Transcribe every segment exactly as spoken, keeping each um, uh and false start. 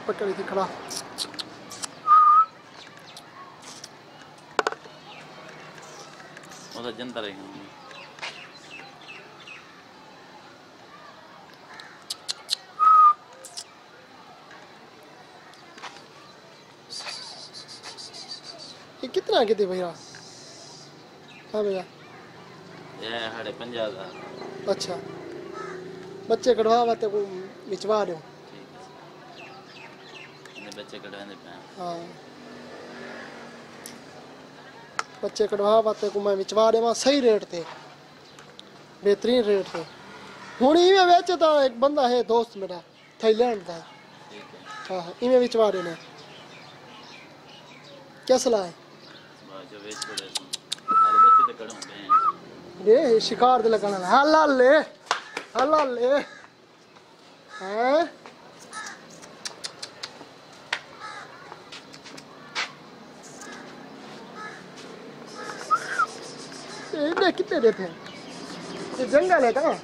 पकड़ी थी खड़ा वो तो जनता रहेगी ये कितना के थे भैया हाँ भैया ये साढ़े पंजाब का अच्छा बच्चे कढ़वा बाते को बिचवा दो बच्चे कढ़वाने पे हाँ बच्चे कढ़वा बाते को मैं बिचवा दे सही रेट थे बेहतरीन रेट थे हुण इवें बेचता एक बंदा है दोस्त मेरा थाईलैंड का हाँ हाँ इवें बिचवा देना क्या सलाह है ये शिकार दे लगाना हला ले हला ले हैं ये कितने देते हैं ये जंगल है कहाँ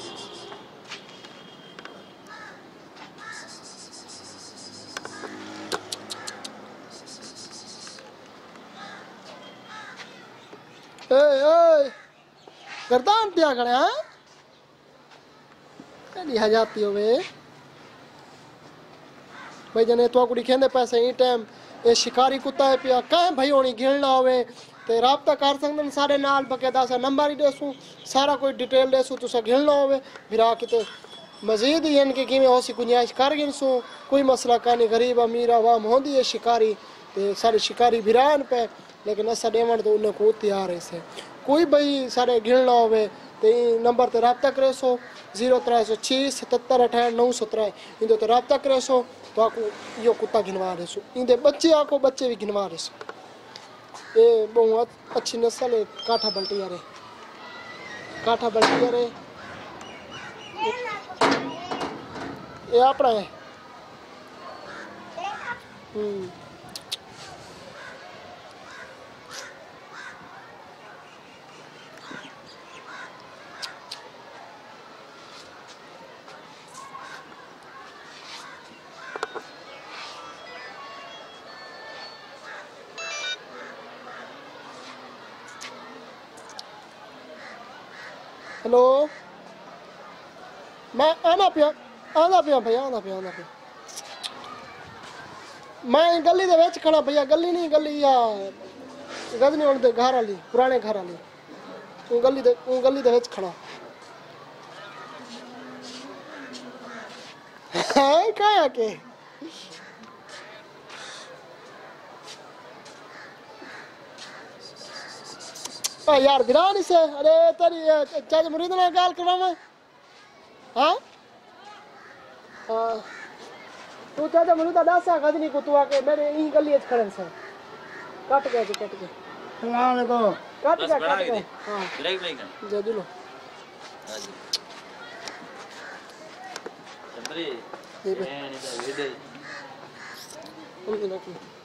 गर्दान पिया खड़े हैं लिहा जाती हो वे भाई जने तो कुड़ी खेंदे पैसे ई टाइम ये शिकारी कुत्ता है पिया कहें भाई होनी गिणना होवे ते राब्ता कर सकदन सारे नाल बकायदा सा नंबर ही देसू सारा कोई डिटेल देसू तुसा गिणना होवे फिर आ किते मजीद ही इनके किवें होसी गुंजाइश कर गिनसू कोई मसला कानी गरीब अमीर आवाम होंदी है शिकारी ते सारे शिकारी भिरान पे लेकिन असा देवण तो उन्हें को तैयार है से कोई भाई सारे गिणना होवे ते नंबर ते राब्ता करे सो जीरो त्रै सौ छह सतहत्तर अठारह नौ सौ त्रै इंदे ते राब्ता करे सो तो आको यो कुत्ता गिनवा देसो इंदे बच्चे आको बच्चे भी गिनवा देसो ये बहुत अच्छी नस्ल है काठा बल्टिया रे काठा बल्टिया रे ये अपना है हम्म हेलो मैं आना पिया आना पिया भैया आना पिया आना पिया मैं गली दे विच खड़ा भैया गली नहीं गली या गजनी होने दे घर वाली पुराने घर वाली वो गली दे वो गली दे विच खड़ा है क्या के आ यार गिरानी से अरे तेरी चाचा मुरीद ना गाल करवावा हाँ तू चाचा मुरीद दासा गजनी को तू आके मेरे यही गली च खड़न से काट गया जी काट गया सलाम अलैकुम काट गया काट गया हां ब्रेक ब्रेक जे दिलो हां जी चंद्री ये नहीं तो वीडियो उनकी नौकरी